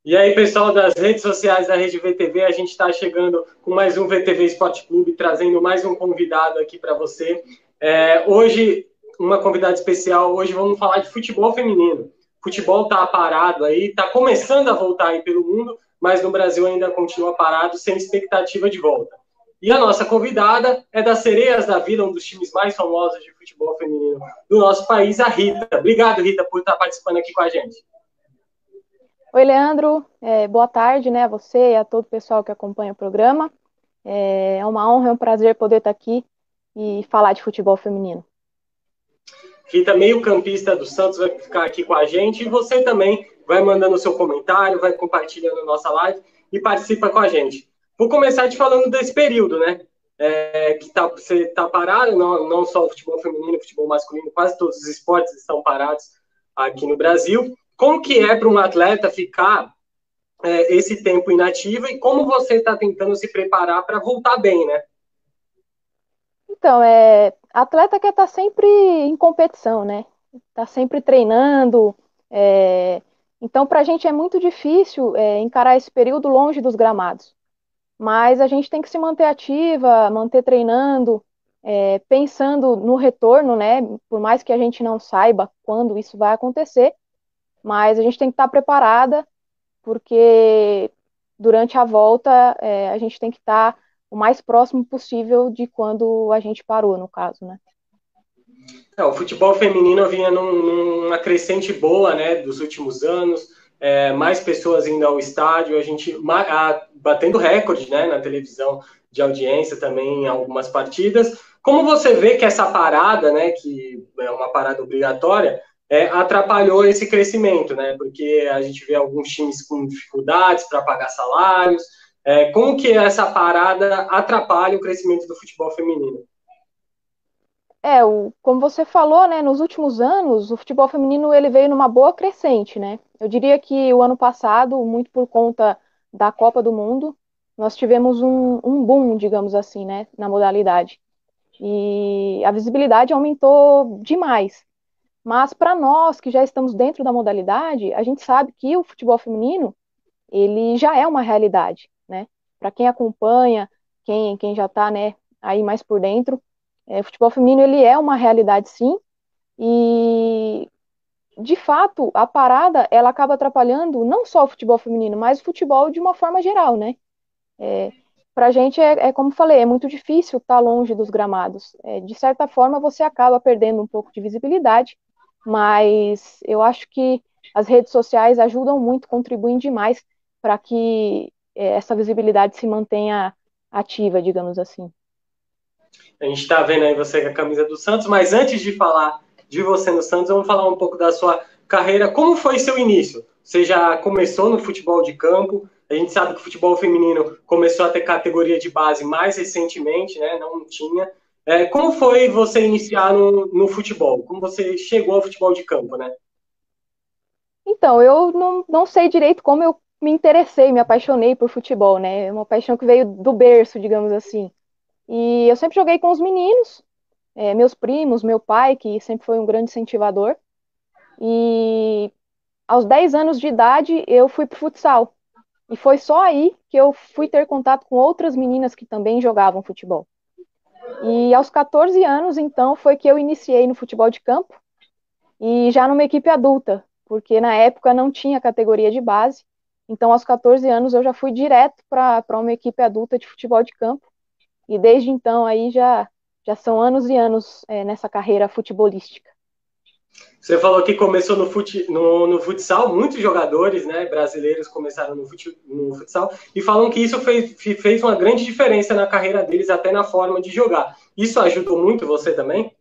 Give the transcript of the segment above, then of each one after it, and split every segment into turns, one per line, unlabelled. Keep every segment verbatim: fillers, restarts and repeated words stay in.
E aí, pessoal das redes sociais da Rede V T V, a gente está chegando com mais um V T V Esporte Clube, trazendo mais um convidado aqui para você. É, hoje, uma convidada especial, hoje vamos falar de futebol feminino. Futebol está parado aí, está começando a voltar aí pelo mundo, mas no Brasil ainda continua parado, sem expectativa de volta. E a nossa convidada é das Sereias da Vila, um dos times mais famosos de futebol feminino do nosso país, a Rita. Obrigado, Rita, por estar participando aqui com a gente.
Oi, Leandro. É, boa tarde, né, a você e a todo o pessoal que acompanha o programa. É, é uma honra, é um prazer poder estar aqui e falar de futebol feminino.
Rita, meio-campista do Santos, vai ficar aqui com a gente. E você também vai mandando o seu comentário, vai compartilhando a nossa live e participa com a gente. Vou começar te falando desse período, né? É, que tá, você está parado, não, não só o futebol feminino, o futebol masculino, quase todos os esportes estão parados aqui no Brasil. Como que é para um atleta ficar é, esse tempo inativo e como você está tentando se preparar para voltar bem, né?
Então, é, atleta quer estar sempre em competição, né? Tá sempre treinando. é, então, para a gente é muito difícil é, encarar esse período longe dos gramados. Mas a gente tem que se manter ativa, manter treinando, é, pensando no retorno, né? Por mais que a gente não saiba quando isso vai acontecer, mas a gente tem que estar preparada, porque durante a volta é, a gente tem que estar o mais próximo possível de quando a gente parou, no caso, né?
É, o futebol feminino vinha num, numa crescente boa, né, dos últimos anos, é, mais pessoas indo ao estádio, a gente a, batendo recorde, né, na televisão de audiência também em algumas partidas. Como você vê que essa parada, né, que é uma parada obrigatória, é, atrapalhou esse crescimento, né, porque a gente vê alguns times com dificuldades para pagar salários. É, como que essa parada atrapalha o crescimento do futebol feminino?
É, o, como você falou, né, nos últimos anos, o futebol feminino ele veio numa boa crescente, né? Eu diria que o ano passado, muito por conta da Copa do Mundo, nós tivemos um, um boom, digamos assim, né, na modalidade. E a visibilidade aumentou demais. Mas para nós que já estamos dentro da modalidade, a gente sabe que o futebol feminino ele já é uma realidade, né? Para quem acompanha, quem, quem já está, né, aí mais por dentro, é, o futebol feminino ele é uma realidade, sim, e de fato a parada ela acaba atrapalhando não só o futebol feminino, mas o futebol de uma forma geral, né? É, para a gente é, é como falei, é muito difícil estar longe dos gramados. É, de certa forma você acaba perdendo um pouco de visibilidade, mas eu acho que as redes sociais ajudam muito, contribuem demais para que é, essa visibilidade se mantenha ativa, digamos assim.
A gente está vendo aí você com a camisa do Santos, mas antes de falar de você no Santos, vamos falar um pouco da sua carreira. Como foi seu início? Você já começou no futebol de campo? A gente sabe que o futebol feminino começou a ter categoria de base mais recentemente, né? Não tinha. É, como foi você iniciar no, no futebol? Como você chegou ao futebol de campo, né?
Então, eu não, não sei direito como eu me interessei, me apaixonei por futebol, né? É uma paixão que veio do berço, digamos assim. E eu sempre joguei com os meninos, é, meus primos, meu pai, que sempre foi um grande incentivador. E aos dez anos de idade eu fui pro futsal. E foi só aí que eu fui ter contato com outras meninas que também jogavam futebol. E aos quatorze anos, então, foi que eu iniciei no futebol de campo e já numa equipe adulta, porque na época não tinha categoria de base. Então, aos quatorze anos, eu já fui direto para para uma equipe adulta de futebol de campo. E desde então aí já, já são anos e anos é, nessa carreira futebolística.
Você falou que começou no, fute, no, no futsal, muitos jogadores, né, brasileiros começaram no, fute, no futsal e falam que isso fez, fez uma grande diferença na carreira deles, até na forma de jogar. Isso ajudou muito você também?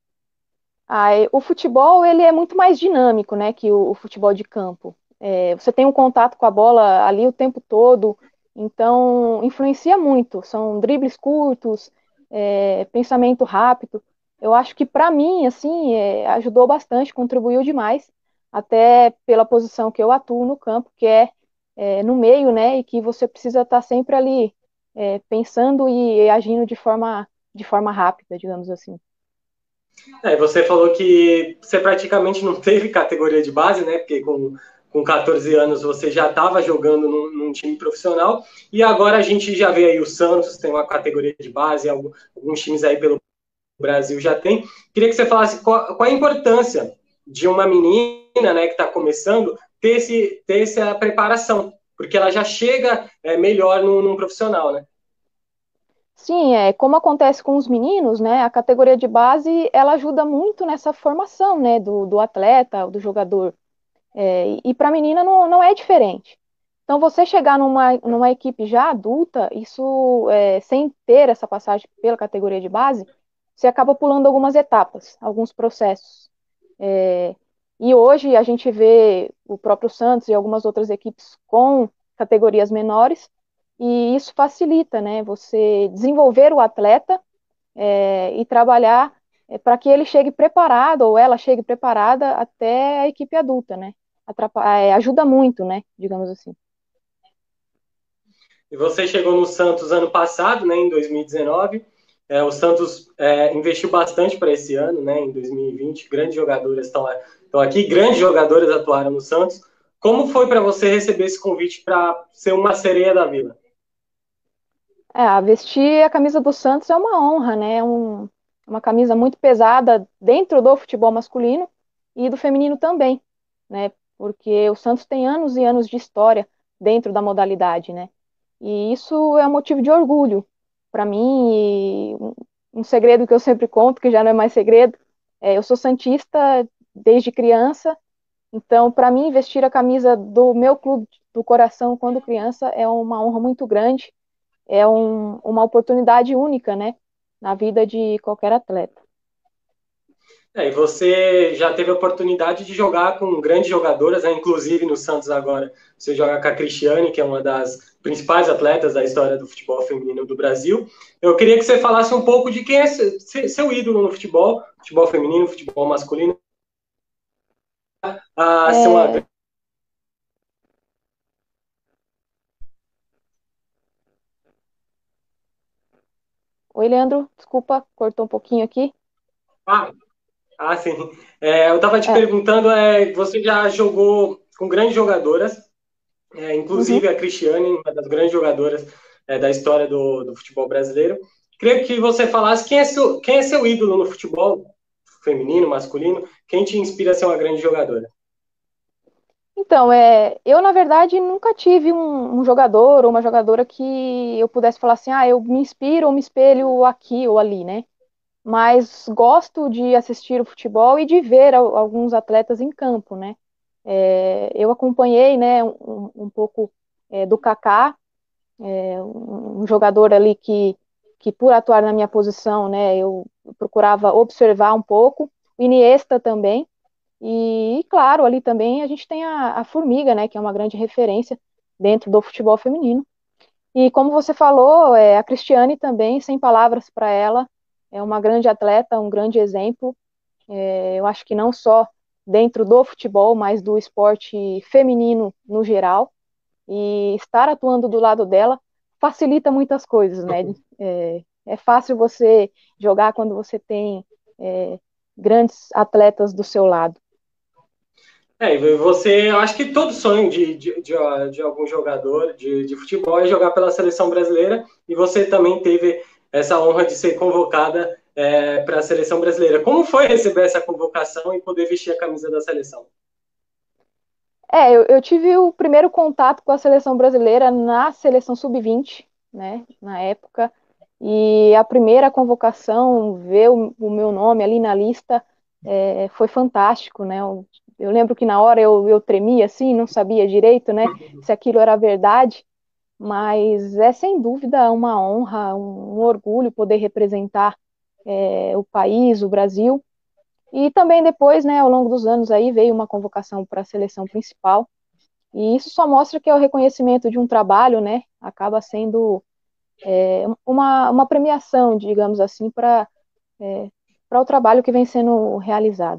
Ah, o futebol ele é muito mais dinâmico, né, que o, o futebol de campo. É, você tem um contato com a bola ali o tempo todo, então influencia muito. São dribles curtos, é, pensamento rápido. Eu acho que para mim, assim, é, ajudou bastante, contribuiu demais, até pela posição que eu atuo no campo, que é, é no meio, né, e que você precisa estar sempre ali é, pensando e agindo de forma de forma rápida, digamos assim.
É, você falou que você praticamente não teve categoria de base, né? Porque com, com quatorze anos você já estava jogando num, num time profissional, e agora a gente já vê aí o Santos, tem uma categoria de base, alguns, alguns times aí pelo Brasil já tem. Queria que você falasse qual, qual a importância de uma menina, né, que está começando, ter, esse, ter essa preparação, porque ela já chega é, melhor num, num profissional, né?
Sim, é, como acontece com os meninos, né, a categoria de base, ela ajuda muito nessa formação, né, do, do atleta, do jogador. É, e para a menina não, não é diferente. Então, você chegar numa, numa equipe já adulta, isso, é, sem ter essa passagem pela categoria de base, você acaba pulando algumas etapas, alguns processos. É, e hoje a gente vê o próprio Santos e algumas outras equipes com categorias menores, e isso facilita, né, você desenvolver o atleta, é, e trabalhar, é, para que ele chegue preparado ou ela chegue preparada até a equipe adulta, né? Atrapa- é, ajuda muito, né? Digamos assim.
E você chegou no Santos ano passado, né, em dois mil e dezenove. É, o Santos é, investiu bastante para esse ano, né, em dois mil e vinte. Grandes jogadoras estão, estão aqui, grandes jogadoras atuaram no Santos. Como foi para você receber esse convite para ser uma sereia da Vila?
É, vestir a camisa do Santos é uma honra, né? É um, uma camisa muito pesada dentro do futebol masculino e do feminino também, né? Porque o Santos tem anos e anos de história dentro da modalidade, né? E isso é um motivo de orgulho para mim. E um um segredo que eu sempre conto, que já não é mais segredo, é, eu sou santista desde criança, então para mim vestir a camisa do meu clube do coração quando criança é uma honra muito grande, é um, uma oportunidade única, né, na vida de qualquer atleta.
É, e você já teve a oportunidade de jogar com grandes jogadoras, né? Inclusive no Santos agora. Você joga com a Cristiane, que é uma das principais atletas da história do futebol feminino do Brasil. Eu queria que você falasse um pouco de quem é seu ídolo no futebol, futebol feminino, futebol masculino. Ah, ser uma...
É, oi, Leandro, desculpa, cortou um pouquinho aqui.
ah, ah, sim. É, eu estava te
É,
perguntando, é, você já jogou com grandes jogadoras, é,
uhum.
inclusive a Cristiane, uma das grandes jogadoras é, da história do, do futebol brasileiro. Queria que você falasse quem é, seu, quem é seu ídolo no futebol feminino, masculino, quem te inspira a ser uma grande jogadora.
Então, é, eu, na verdade, nunca tive um, um jogador ou uma jogadora que eu pudesse falar assim, ah, eu me inspiro ou me espelho aqui ou ali, né? Mas gosto de assistir o futebol e de ver al- alguns atletas em campo, né? É, eu acompanhei, né, um, um pouco, é, do Kaká, é, um, um jogador ali que, que, por atuar na minha posição, né, eu procurava observar um pouco, o Iniesta também, e, e, claro, ali também a gente tem a, a Formiga, né, que é uma grande referência dentro do futebol feminino. E como você falou, é, a Cristiane também, sem palavras para ela, é uma grande atleta, um grande exemplo. É, eu acho que não só dentro do futebol, mas do esporte feminino no geral. E estar atuando do lado dela facilita muitas coisas, né? É, é fácil você jogar quando você tem, é, grandes atletas do seu lado.
É, e você, eu acho que todo sonho de, de, de, de algum jogador de, de futebol é jogar pela seleção brasileira, e você também teve essa honra de ser convocada é, para a seleção brasileira. Como foi receber essa convocação e poder vestir a camisa da seleção?
É, eu, eu tive o primeiro contato com a seleção brasileira na seleção sub vinte, né, na época, e a primeira convocação, ver o, o meu nome ali na lista, é, foi fantástico, né, eu, eu lembro que na hora eu, eu tremia assim, não sabia direito, né, se aquilo era verdade, mas é sem dúvida uma honra, um, um orgulho poder representar, é, o país, o Brasil. E também depois, né, ao longo dos anos aí veio uma convocação para a seleção principal. E isso só mostra que é o reconhecimento de um trabalho, né? Acaba sendo, é, uma, uma premiação, digamos assim, para é, para o trabalho que vem sendo realizado.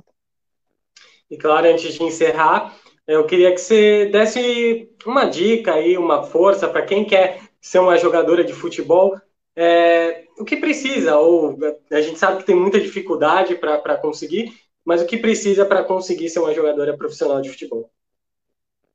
E claro, antes de encerrar, eu queria que você desse uma dica aí, uma força para quem quer ser uma jogadora de futebol. É, o que precisa, ou a gente sabe que tem muita dificuldade para conseguir, mas o que precisa para conseguir ser uma jogadora profissional de futebol?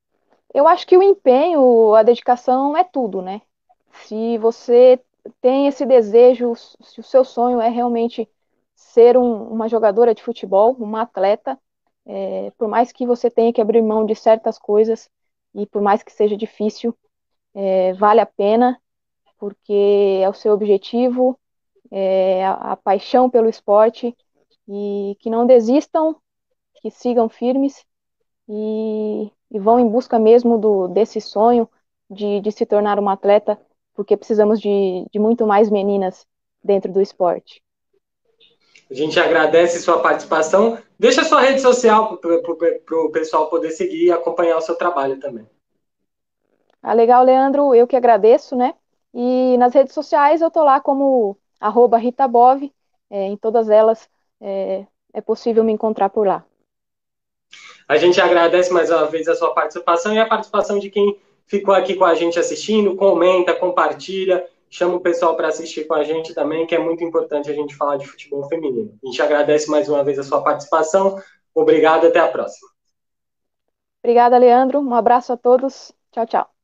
Eu acho que o empenho, a dedicação é tudo, né? Se você tem esse desejo, se o seu sonho é realmente ser um- uma jogadora de futebol, uma atleta, é, por mais que você tenha que abrir mão de certas coisas e por mais que seja difícil, é, vale a pena, porque é o seu objetivo, é a, a paixão pelo esporte e que não desistam, que sigam firmes e, e vão em busca mesmo do, desse sonho de, de se tornar uma atleta, porque precisamos de, de muito mais meninas dentro do esporte.
A gente agradece sua participação. Deixa sua rede social para o pessoal poder seguir e acompanhar o seu trabalho também.
Ah, legal, Leandro, eu que agradeço, né? E nas redes sociais eu tô lá como arroba Rita Bove, é, em todas elas é, é possível me encontrar por lá.
A gente agradece mais uma vez a sua participação e a participação de quem ficou aqui com a gente assistindo, comenta, compartilha, chama o pessoal para assistir com a gente também, que é muito importante a gente falar de futebol feminino. A gente agradece mais uma vez a sua participação. Obrigado, até a próxima.
Obrigada, Leandro. Um abraço a todos. Tchau, tchau.